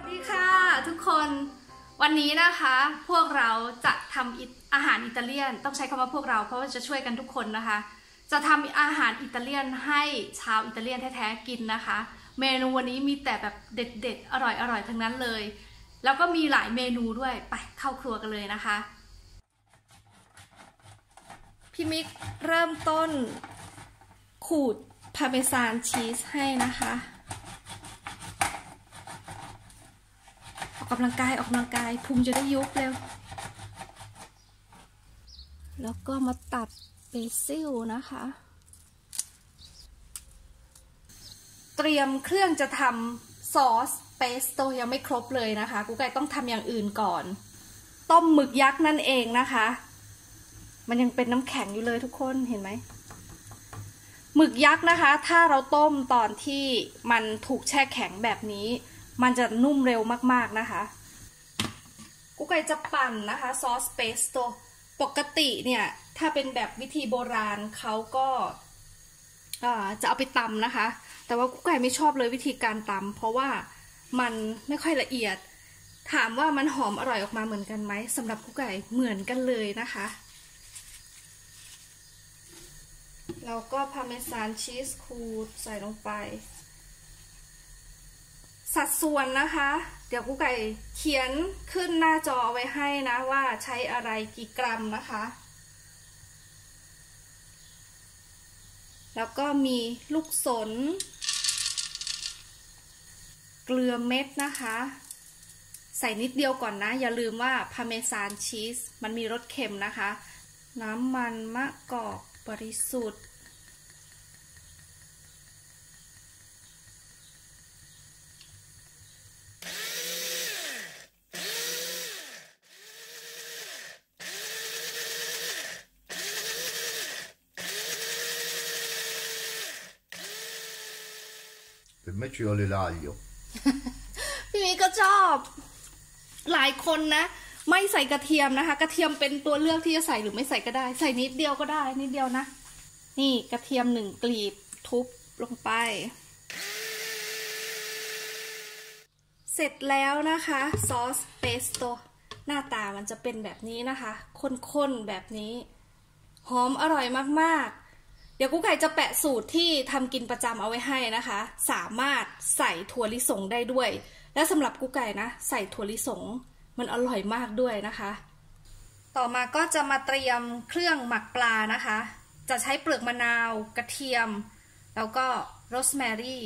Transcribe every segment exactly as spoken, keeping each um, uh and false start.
ดีค่ะทุกคนวันนี้นะคะพวกเราจะทำอาหารอิตาเลียนต้องใช้คำว่าพวกเราเพราะว่าจะช่วยกันทุกคนนะคะจะทำอาหารอิตาเลียนให้ชาวอิตาเลียนแท้ๆกินนะคะเมนูวันนี้มีแต่แบบเด็ดๆอร่อยๆทั้งนั้นเลยแล้วก็มีหลายเมนูด้วยไปเข้าครัวกันเลยนะคะพี่มิกเริ่มต้นขูดพาเมซานชีสให้นะคะออกกำลังกายออกกำลังกายพุงจะได้ยุบเร็วแล้วก็มาตัดเบซิลนะคะเตรียมเครื่องจะทำซอสเปสโต้ยังไม่ครบเลยนะคะกูไก่ต้องทำอย่างอื่นก่อนต้มหมึกยักษ์นั่นเองนะคะมันยังเป็นน้ำแข็งอยู่เลยทุกคนเห็นไหมหมึกยักษ์นะคะถ้าเราต้มตอนที่มันถูกแช่แข็งแบบนี้มันจะนุ่มเร็วมากๆนะคะกูไก่จะปั่นนะคะซอสเปสโต้ปกติเนี่ยถ้าเป็นแบบวิธีโบราณเขาก็จะเอาไปตำนะคะแต่ว่ากูไก่ไม่ชอบเลยวิธีการตำเพราะว่ามันไม่ค่อยละเอียดถามว่ามันหอมอร่อยออกมาเหมือนกันไหมสำหรับกูไก่เหมือนกันเลยนะคะแล้วก็พาเมซานชีสขูดใส่ลงไปสัดส่วนนะคะเดี๋ยวกูไก่เขียนขึ้นหน้าจอเอาไว้ให้นะว่าใช้อะไรกี่กรัมนะคะแล้วก็มีลูกสนเกลือเม็ดนะคะใส่นิดเดียวก่อนนะอย่าลืมว่าพาเมซานชีสมันมีรสเค็มนะคะน้ำมันมะกอกบริสุทธิ์ Per me ci vuole l'aglio พี่มิก็ชอบหลายคนนะไม่ใส่กระเทียมนะคะกระเทียมเป็นตัวเลือกที่จะใส่หรือไม่ใส่ก็ได้ใส่นิดเดียวก็ได้นิดเดียวนะนี่กระเทียมหนึ่งกลีบทุบลงไปเสร็จแล้วนะคะซอสเปสโต้หน้าตามันจะเป็นแบบนี้นะคะข้นๆแบบนี้หอมอร่อยมากๆเดี๋ยวกูไก่จะแปะสูตรที่ทำกินประจำเอาไว้ให้นะคะสามารถใส่ถั่วลิสงได้ด้วยและสำหรับกูไก่นะใส่ถั่วลิสงมันอร่อยมากด้วยนะคะต่อมาก็จะมาเตรียมเครื่องหมักปลานะคะจะใช้เปลือกมะนาวกระเทียมแล้วก็โรสแมรี่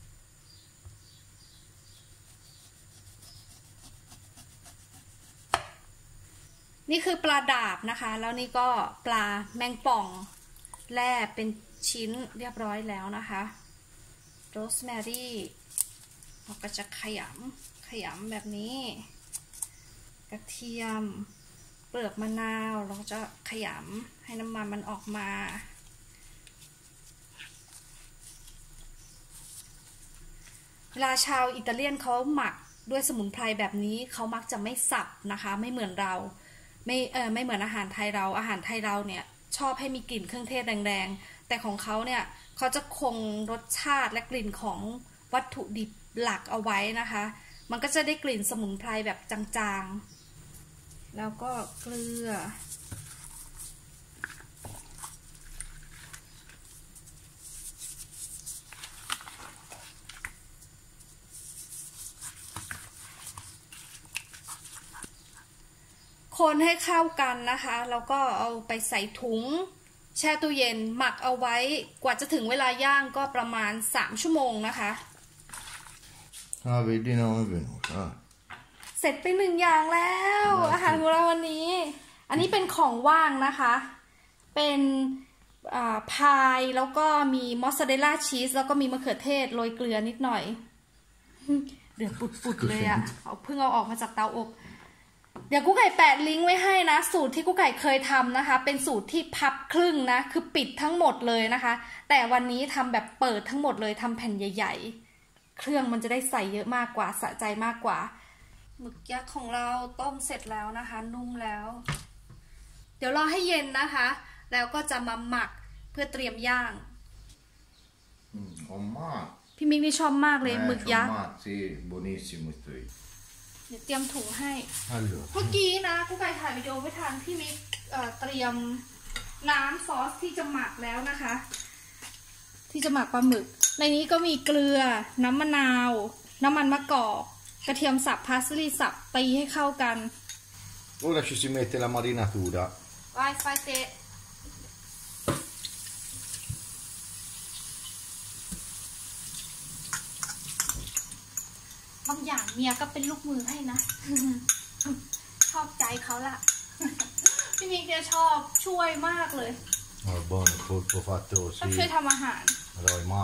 นี่คือปลาดาบนะคะแล้วนี่ก็ปลาแมงป่องแล่เป็นชิ้นเรียบร้อยแล้วนะคะโรสแมรี่เราก็จะขยำขยำแบบนี้กระเทียมเปลือกมะนาวเราจะขยำให้น้ำมันมันออกมาเวลาชาวอิตาเลียนเขาหมักด้วยสมุนไพรแบบนี้เขามักจะไม่สับนะคะไม่เหมือนเราไม่เออไม่เหมือนอาหารไทยเราอาหารไทยเราเนี่ยชอบให้มีกลิ่นเครื่องเทศแรงๆแต่ของเขาเนี่ยเขาจะคงรสชาติและกลิ่นของวัตถุดิบหลักเอาไว้นะคะมันก็จะได้กลิ่นสมุนไพรแบบจางๆแล้วก็เกลือคนให้เข้ากันนะคะแล้วก็เอาไปใส่ถุงแช่ตู้เย็นหมักเอาไว้กว่าจะถึงเวลาย่างก็ประมาณสามชั่วโมงนะคะอ่า vedi non è venuta เสร็จไปหนึ่งอย่างแล้วอาหารของเราวันนี้อันนี้เป็นของว่างนะคะเป็นพายแล้วก็มีมอสซาเรลล่าชีสแล้วก็มีมะเขือเทศโรยเกลือนิดหน่อยเดือดปุดๆเลยอะเอาเพิ่งเอาออกมาจากเตาอบเดี๋ยวกูไก่แปะลิงก์ไว้ให้นะสูตรที่กูไก่เคยทำนะคะเป็นสูตรที่พับครึ่งนะคือปิดทั้งหมดเลยนะคะแต่วันนี้ทำแบบเปิดทั้งหมดเลยทำแผ่นใหญ่ๆเครื่องมันจะได้ใส่เยอะมากกว่าสะใจมากกว่าหมึกยักษ์ของเราต้มเสร็จแล้วนะคะนุ่มแล้วเดี๋ยวรอให้เย็นนะคะแล้วก็จะมาหมักเพื่อเตรียมย่าง Mm, oh, ma พี่มิกนี่ชอบมากเลยหมึกยักษ์ sì, buonissimo questo เดี๋ยวเตรียมถุงให้ Allora. เมื่อกี้นะกุ๊กไก่ถ่ายวิดีโอไว้ทางพี่มิกเอ่อเตรียมน้ำซอสที่จะหมักแล้วนะคะ ที่จะหมักปลาหมึกในนี้ก็มีเกลือน้ำมะนาวน้ำมันมะกอกกระเทียมสับพาสลีสับตีให้เข้ากัน Ora ci si mette la marinatura. ไวไฟเตะบางอย่างเมียก็เป็นลูกมือให้นะ ชอบใจเขาละ พี่มิกเนี่ยชอบช่วยมากเลย Oh, buono, il polpo fatto ชอบ così. ช่วยทำอาหาร Allora, ma...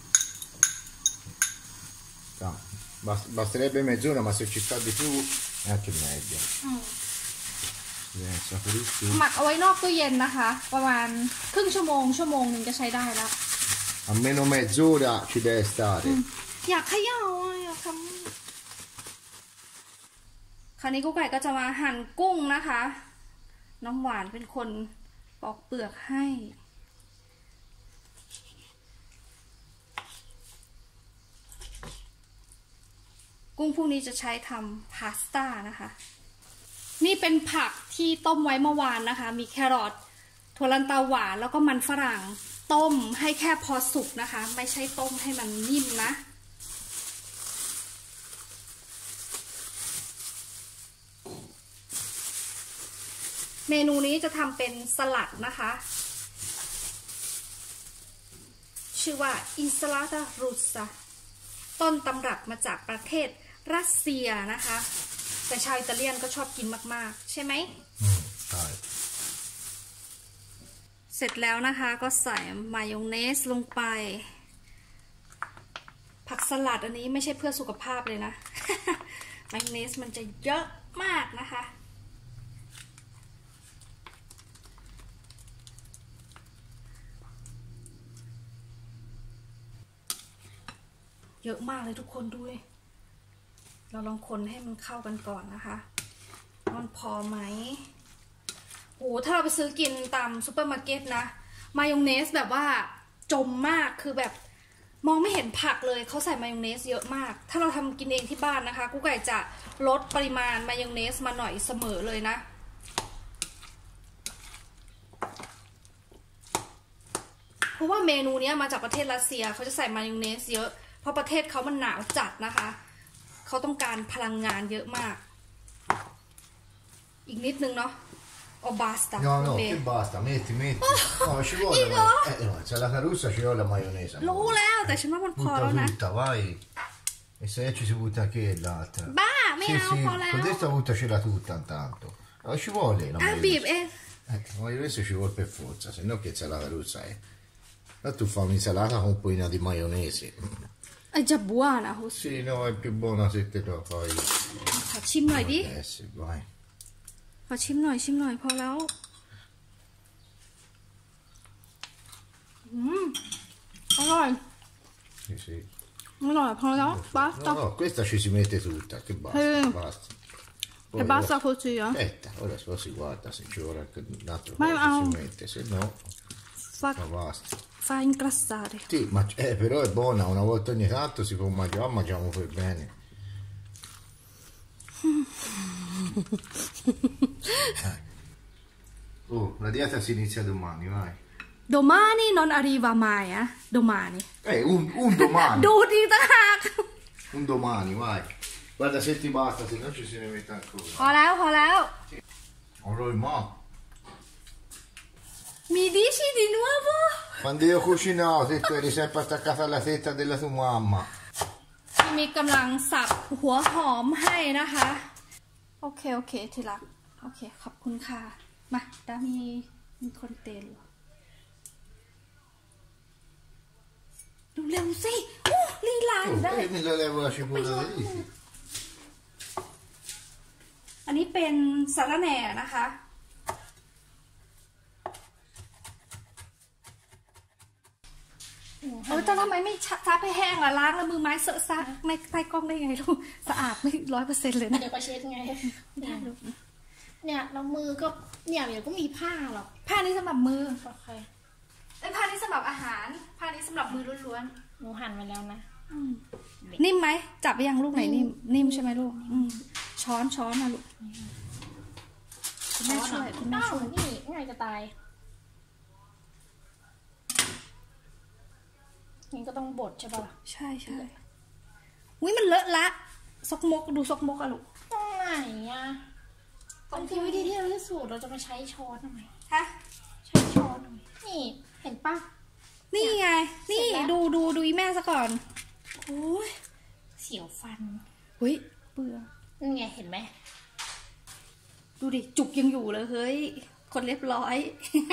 No, bast- basterebbe mezz'ora, ma se ci sta di più è anche meglio. อืม Viene saporissimo. หมักเอาไว้นอกตู้เย็นนะคะ ประมาณครึ่งชั่วโมงชั่วโมงหนึ่งจะใช้ได้แล้ว Almeno mezz'ora ci deve stare. อยากเขย่าอ่ะอยากทำคราวนี้กุ๊กไก่ก็จะมาหั่นกุ้งนะคะ น้ำหวานเป็นคนปอกเปลือกให้ กุ้งพวกนี้จะใช้ทำพาสต้านะคะ นี่เป็นผักที่ต้มไว้เมื่อวานนะคะ มีแครอทถั่วลันเตาหวานแล้วก็มันฝรั่งต้มให้แค่พอสุกนะคะ ไม่ใช่ต้มให้มันนิ่มนะ เมนูนี้จะทำเป็นสลัดนะคะ ชื่อว่าอินสลาตารูซาต้นตำรับมาจากประเทศรัสเซียนะคะ แต่ชาวอิตาเลียนก็ชอบกินมากๆใช่ไหม Mm, dai. เสร็จแล้วนะคะก็ใส่มายองเนสลงไป ผักสลัดอันนี้ไม่ใช่เพื่อสุขภาพเลยนะ มายองเนสมันจะเยอะมากนะคะ เยอะมากเลยทุกคนด้วย เราลองคนให้มันเข้ากันก่อนนะคะมันพอไหมโอ้ถ้าเราไปซื้อกินตามซูเปอร์มาร์เก็ตนะมายองเนสแบบว่าจมมากคือแบบมองไม่เห็นผักเลยเขาใส่มายองเนสเยอะมากถ้าเราทำกินเองที่บ้านนะคะกุ๊กไก่จะลดปริมาณมายองเนสมาหน่อยเสมอเลยนะเพราะว่าเมนูนี้มาจากประเทศรัสเซียเขาจะใส่มายองเนสเยอะเพราะประเทศเขามันหนาวจัดนะคะเขาต้องการพลังงานเยอะมากอีกนิดนึงเนาะโอบาสตา No, no, che basta, metti, metti. No, ci vuole. Dico? Ma... Eh, no, c'è la carussa, ci vuole la maionese. รู้แล้วแต่ฉันว่ามันพอ Butta แล้วนะ tutta, vai. E se ci si butta anche l'altra. บ้าไม่ Sì, เอา sì, พอแล้ว questa buttacela tutta intanto. No, ci vuole la อ่ะบีบ maionese. เอง Eh, la maionese ci vuole per forza, se no che c'è la carussa, eh. Ma tu fai un'insalata con un pochino di maionese. ไอ้จะบัวนะฮุส Sì, no, è più buona se te lo fai. ขอชิมหน่อยดิ Eh sì, vai. ขอชิมหน่อยชิมหน่อยพอแล้วอืมอร่อย Sì, sì. อร่อยพอแล้วบาสตา No, no, questa ci si mette tutta, che basta, Eh. basta. แต่บาสตาโคจิอ่ะ Aspetta, ora poi si guarda se ci vuole anche un altro Ma po' ha che un- si mette, se no, ฟา no, basta. ฟาอินกราซาเด Sì, ma eh, però è buona, una volta ogni tanto si può mangiare, mangiamo per bene. Dai. Oh, la dieta si inizia domani, vai. โดมานี่นอนอารีวามายอะโดมานี่ Eh, un, un domani, ดูดีต่างหาก un domani, vai. Guarda se ti basta, se no ci se ne mette พอ ancora. แล้วพอแล้ว Allora, ma มีดิชิdi nuovo quando io cucinavo, te tu eri sempre attaccata alla tetta della tua mamma. ที่มีกำลังสับหัวหอมให้นะคะโอเคโอเคทีละโอเคขอบคุณค่ะมาดามีมีคนเตลดูเร็วสิโอ้ลีลาอยู่ได้ Oh, e mi levo la cipolla da lì. อันนี้เป็นสาระแหน่นะคะเออแต่ทำไมไม่ซับให้แห้งล่ะล้างแล้วมือไม้เสอะซักไม่ใต้กล้องได้ไงลูกสะอาดไม่ร้อยเปอร์เซ็นต์เลยนะเดี๋ยวก็เช็ดไงเนี่ยแล้วมือก็เนี่ยเดี๋ยวก็มีผ้าหรอกผ้านี้สำหรับมือโอเคไอ้ผ้านี้สำหรับอาหารผ้านี้สำหรับมือล้วนหนูหั่นไว้แล้วนะๆนิ่มไหมจับไปยังลูกไหนนิ่มนิ่มใช่ไหมลูกช้อนช้อนนะลูกคุณแม่ช่วยคุณแม่ช่วยนี่ง่ายจะตายนี่ก็ต้องบดใช่ป่ะใช่ใช่อุ้ยมันเลอะละซกมกดูซกมกอะลูกตรงไหนอะตรงที่วิธีที่เราจะสูตรเราจะมาใช้ช้อนทำไมฮะใช้ช้อนทำไมนี่เห็นป่ะนี่ไงนี่ดูดูดูอีแม่ซะก่อนโอ้ยเสียวฟันเฮ้ยเบื่อนี่ไงเห็นไหมดูดิจุกยังอยู่เลยเฮ้ยคนเรียบร้อย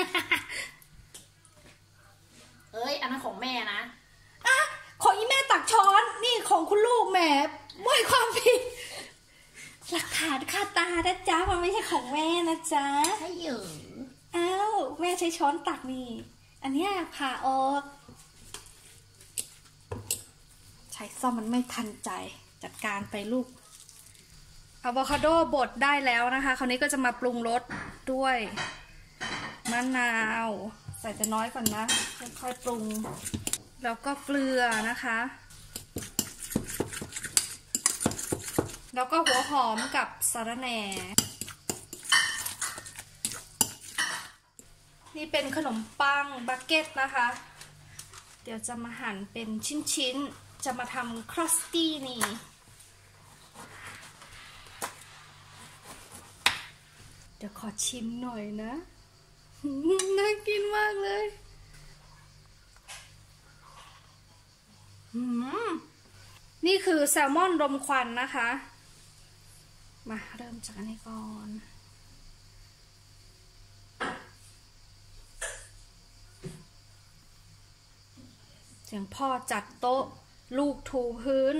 เอ้ยอันนั้นของแม่นะอ่ะของอีแม่ตักช้อนนี่ของคุณลูกแหมไม่ความผิดหลักฐานคาตานะจ๊ะมันไม่ใช่ของแม่นะจ๊ะใช่อยู่อ้าวแม่ใช้ช้อนตักนี่อันนี้ผ่าออกใช้ซ่อมมันไม่ทันใจจัดการไปลูกอะโวคาโดบดได้แล้วนะคะคราวนี้ก็จะมาปรุงรสด้วยมะนาวใส่จะน้อยก่อนนะค่อยๆปรุงแล้วก็เกลือนะคะแล้วก็หัวหอมกับสะระแหน่นี่เป็นขนมปังบักเก็ตนะคะเดี๋ยวจะมาหั่นเป็นชิ้นๆจะมาทำครัสตี้นี่เดี๋ยวขอชิมหน่อยนะน่ากินมากเลยนี่คือแซลมอนรมควันนะคะมาเริ่มจากอันนี้ก่อนเสียงพ่อจัดโต๊ะลูกถูพื้น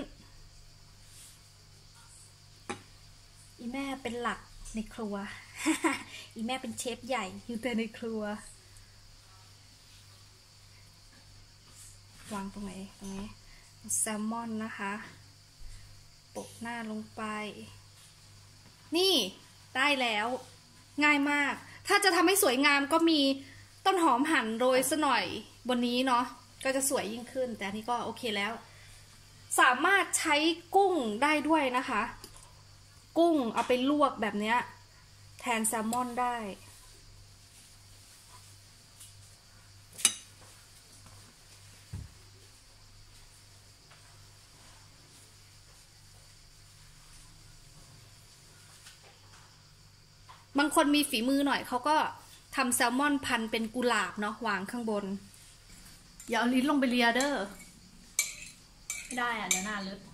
อีแม่เป็นหลักในครัว อีแม่เป็นเชฟใหญ่อยู่แต่ในครัววางตรงไหนตรงนี้แซลมอนนะคะโปะหน้าลงไปนี่ได้แล้วง่ายมากถ้าจะทำให้สวยงามก็มีต้นหอมหั่นโรยซะหน่อยบนนี้เนาะก็จะสวยยิ่งขึ้นแต่อันนี้ก็โอเคแล้วสามารถใช้กุ้งได้ด้วยนะคะกุ้งเอาไปลวกแบบเนี้ยแทนแซลมอนได้บางคนมีฝีมือหน่อยเขาก็ทำแซลมอนพันเป็นกุหลาบเนาะวางข้างบนอย่าเอาลิ้นลงไปเลียเด้อไม่ได้อ่ะเดี๋ยวหน้าลึก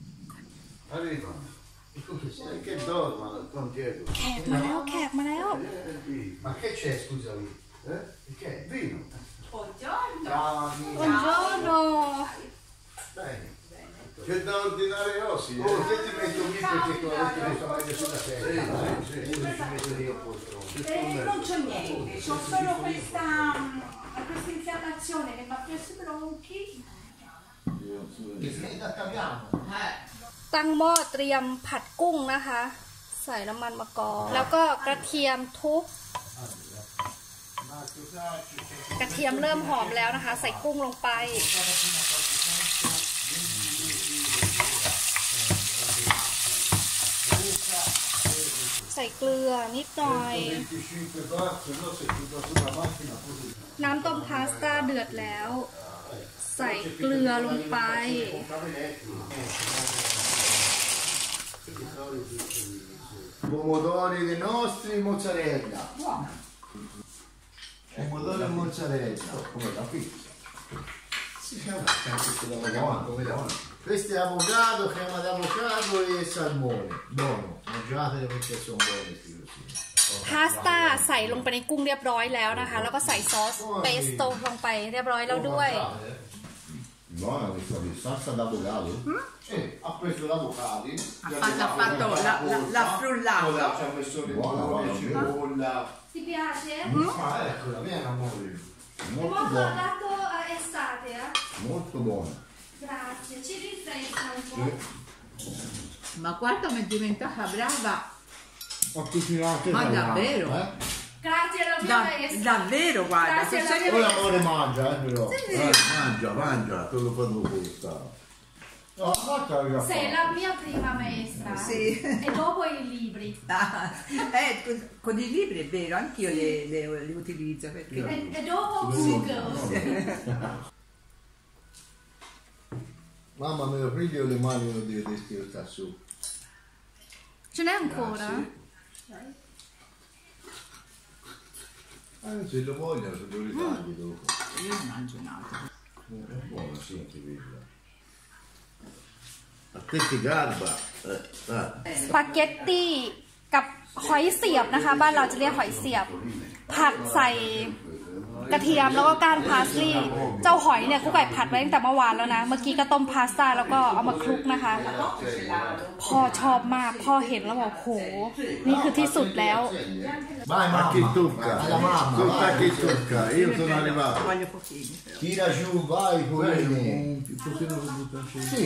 Che dorma con Diego? แขกมาแล้วแขกมาแล้ว Ma che c'è scusami? Eh? Che? Vino? Buongiorno. Buongiorno. Bene. C'è da ordinare Ossi. Oh, te ti metto qui perché tu hai detto che sto meglio sulla sedia. Sì, sì, sì. Ci metto io posto. Eh, non c'ho niente, c'ho solo questa, questa infiammazione che mi ha preso i bronchi. Che da cambiamo? Eh. ตั้งหม้อเตรียมผัดกุ้งนะคะใส่น้ำมันมะกอกแล้วก็กระเทียมทุบกระเทียมเริ่มหอมแล้วนะคะใส่กุ้งลงไปใส่เกลือนิดหน่อยน้ำต้มพาสต้าเดือดแล้วใส่เกลือลงไป Pomodori dei nostri mozzarella. Pomodoro e mozzarella. Come la pizza. Sì, è una buono. Questo è avocado, crema d'avocado e salmone. Buono. Mangiatelo perché sono buoni questi così. พาสต้าใส่ลงไปในกุ้งเรียบร้อยแล้วนะคะแล้วก็ใส่ซอสเปสโต้ลงไปเรียบร้อยแล้วด้วย Buona questa qui, salsa d'avocado? Mm? Sì, ha preso l'avocado. Ha fatto la, la, la frullata. Ci ha messo le buone, cipolla. Ti piace? Mm? Ah, eccola, vieni amore. Molto buona. dato estate, eh? Molto buona. Grazie, ci rinfresca un po'. Sì. Ma guarda mi è diventata brava. Ho cucinato. Ma davvero? Eh? Grazie alla mia Da, maestra. davvero, guarda. Grazie alla mia Poi l'amore mangia, eh, però. Sì, sì. Eh, mangia, mangia, te lo fanno questa. No, la porta l'ho già Sei fatta. la mia prima maestra. Sì. E dopo i libri. Ah, eh, con- con i libri è vero, anch'io li, li, li utilizzo perché... E, e dopo Google. Mamma me lo prendi le mani uno dei testi che sta su. Ce n'è ancora? Ah, se lo vogliono, se lo ritagli dopo. Io ne mangio un altro. È buono, sì, anche quello. A te che garba. Eh, eh. สปาเกตตี้กับหอยเสียบนะคะบ้านเราจะเรียกหอยเสียบผัดใส่กระเทียมแล้วก็ก้านพาสลีย์เจ้าหอยเนี่ยกุ๊กไก่ผัดไว้ตั้งแต่เมื่อวานแล้วนะเมื่อกี้ก็ต้มพาสต้าแล้วก็เอามาคลุกนะคะพ่อชอบมากพ่อเห็นแล้วบอกโหนี่คือที่สุดแล้ว Vai, ma chi tocca? Alla mamma. Tocca a chi tocca. Io sono arrivato. Voglio pochini però. Tira giù, vai, poverini. Un pochino di buttarci. Sì.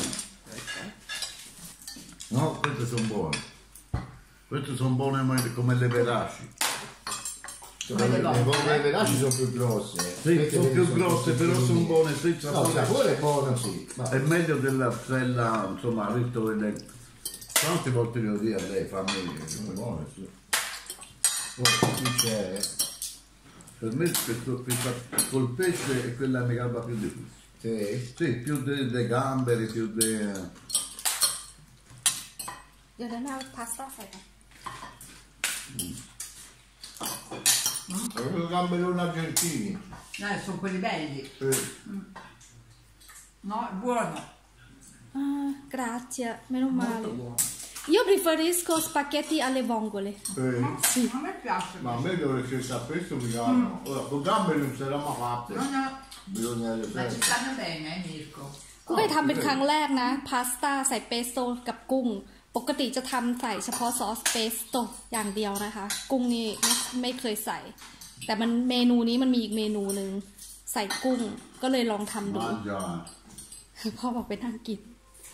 No, queste sono buone. Queste sono buone come le veraci. Le le veraci sono più grosse. Sì, sono più grosse, però sono buone senza No, il sapore. sapore è buono, sì. Ma È meglio della stella, insomma, ha detto che lei... Tante volte glielo dico a lei, fammi... Sono buone, sì. poi qui c'è. Per me questo, questa col pesce è quella che mi calma più di più. Sì. Sì, più dei de gamberi, più dei... เดี๋ยวนะพาสต้าใส่กัน Sono gamberoni argentini. No, sono quelli belli. Sì. No, è buono. Ah, grazie, meno Molto male. buono. Io preferisco spaghetti alle vongole. Sì. A me piace. Ma a me dovreste sapere questo mi piacciono. Ora, con gamberi non se l'ha mai fatte. No, no, Bisogna ma ci vedere. stanno bene, eh, Mirko. กูเคยทำเป็นครั้งแรกนะพาสต้าใส่เปสโต้กับกุ้งปกติจะทำใส่เฉพาะซอสเปสโต้อย่างเดียวนะคะกุ้งนี่ไม่ไม่เคยใส่ แต่มันเมนูนี้มันมีอีกเมนูหนึ่งใส่กุ้งก็เลยลองทำดู Mangia. พ่อบอกไปนั่งกิน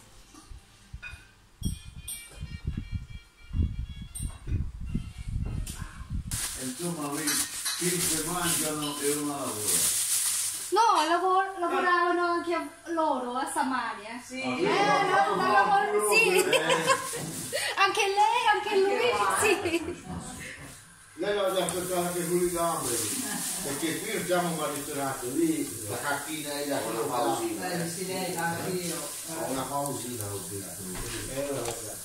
Insomma, cinque mangiano e uno lavora. No, lavoro, lavoravano anche loro a Samaria. Sì. Eh, no, no, lavoro, sì. Anche lei, anche lui, sì. Lei lo deve aspettare anche con i gamberi. Perché qui non siamo un ristorante, lì la cacchina è da una pausina. Eh, sì, lei, anch'io. Una pausina ho detto. E allora la cacchina.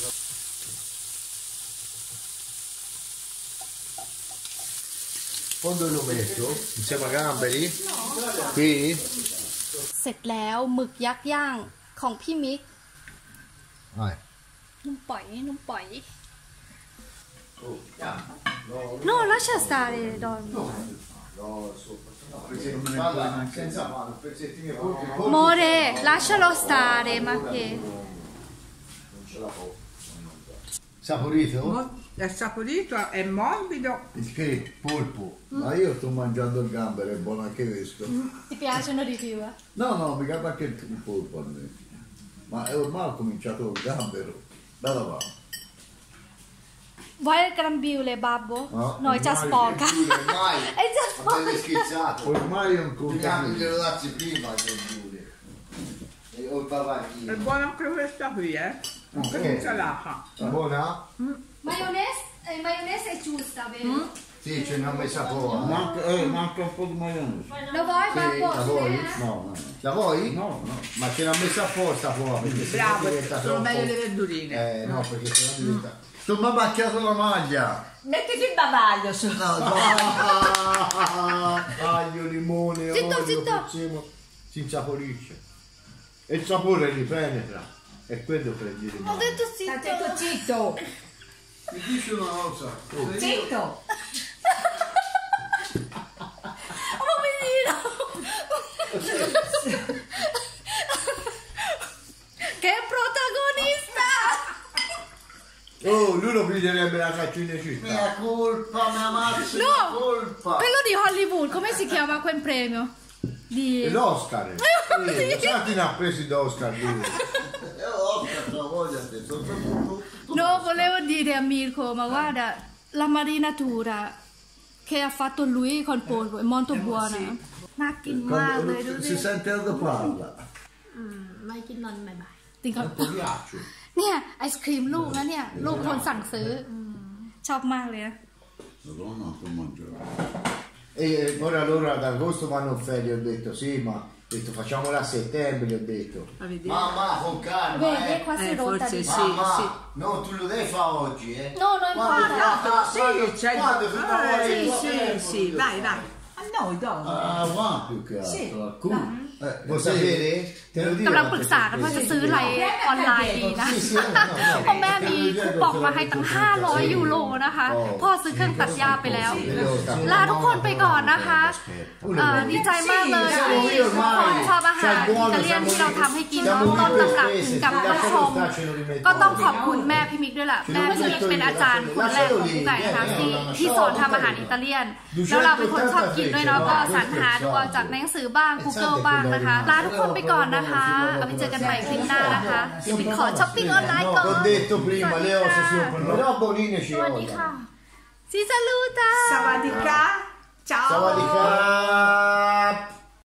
Poi dove lo metto? Insieme a gamberi? Qui? เสร็จแล้วหมึกยักษ์ย่างของพี่มิก Vai. นุ่มปล่อยนุ่มปล่อย Oh, no, No, lascia stare, Don. no, sopra. No, perché non parla senza mano, pezzettini proprio. Amore, lascialo stare, ma che... Non ce la può. Saporito? Mo- È saporito, è morbido. Il che? Polpo. Ma io sto mangiando il gambero, è buono anche questo. Ti piacciono di più, eh? No, no, mi capita anche il polpo a me. Ma è ormai ho cominciato il gambero. Bella va. Vuoi il grambile, babbo? No, No, è già ormai- sporca. Ormai, È già ma sporca. te schizzato. Ormai è un Gli conto. glielo darsi prima che giure. E o il È bavaglino. buona anche questa qui, eh. Anche Ok. l'insalata. Buona? Maionese, eh, maionese è giusta, vero? Sì, ce n'ho messa poca. Manca, eh, manca un po' di maionese. Lo vuoi, Sì, babbo? la vuoi? Sì, eh? No, no, La vuoi? no, no. Ma ce l'ha messa apposta poca perché se no Bravo, diventa sono troppo- meglio le verdurine. Eh no, perché se no diventa. Tu mi ha macchiato la maglia. Mettiti il bavaglio su. No, no. Aglio, limone, Zitto, olio, zitto. prezzemolo, si insaporisce. E il sapore li penetra. E quello prendi il Ho detto Sta zitto. zitto, zitto. Mi dici una cosa? Zitto. Oh, menino! Che protagonista! Oh, lui lo piglierebbe la caccinecista. Mia colpa, mia massima No! colpa. Quello di Hollywood, come si chiama quel premio? Di... E l'Oscar. Sì, Santi ne ha presi d'Oscar lui. E ho la voglia di tutto. No, volevo dire a Mirko, ma guarda, la marinatura che ha fatto lui col polpo è molto buona. Ma che male, Si sente quando parla. อืมไม่กินนอนบ่ายจริงก็ Tanto ghiaccio. เนี่ยไอศครีมลูกนะเนี่ยลูกคนสั่งซื้ออชอบมากเลยนะ Madonna, non mangiare. E ora loro ad agosto vanno ferie, ho detto sì, ma ho detto facciamola a settembre, gli ho detto. A vedere. Mamma, con calma, Vedi, eh. qua si Eh, rotta forse di sì, Mamma, sì. no, tu lo devi fare oggi, eh. No, no Quando- importa. quando- Sì, quando- c'è quando fino a ah, ore sì, due, sì, eh, sì, voglio vai, dire. vai. A noi, dove? Ah, va più che altro, Sì. a culo. Eh, vuoi sapere? Te lo dico. กำลังปรึกษากันว่าจะซื้ออะไรออนไลน์ดีนะ Sì, sì, no, no, no. เพราะแม่มีคูปองมาให้ตั้งห้าร้อยยูโรนะคะพ่อซื้อเครื่องตัดหญ้าไปแล้ว ลาทุกคนไปก่อนนะคะเอ่อดีใจมากเลยที่ทุกคนชอบอาหารอิตาเลียนที่เราทำให้กินเนาะต้นตำรับถึงกับผู้ชมก็ต้องขอบคุณแม่พี่มิกด้วยแหละแม่พี่มิกเป็นอาจารย์คนแรกของผู้ไก่นะคะที่ที่สอนทำอาหารอิตาเลียนแล้วเราเป็นคนชอบกินด้วยเนาะก็สรรหาดูเอาจากหนังสือบ้าง Google บ้างนะคะลาทุกคนไปก่อนนะคะเอาไปเจอกันใหม่คลิปหน้านะคะเดี๋ยวมิกขอช้อปปิ้งออนไลน์ก่อน Ho detto prima, le ossa si operano, però Bonini ci สวัสดีค่ะ vogliono. ซีซาลูตา Savadika. Ciao. Sawadee krap.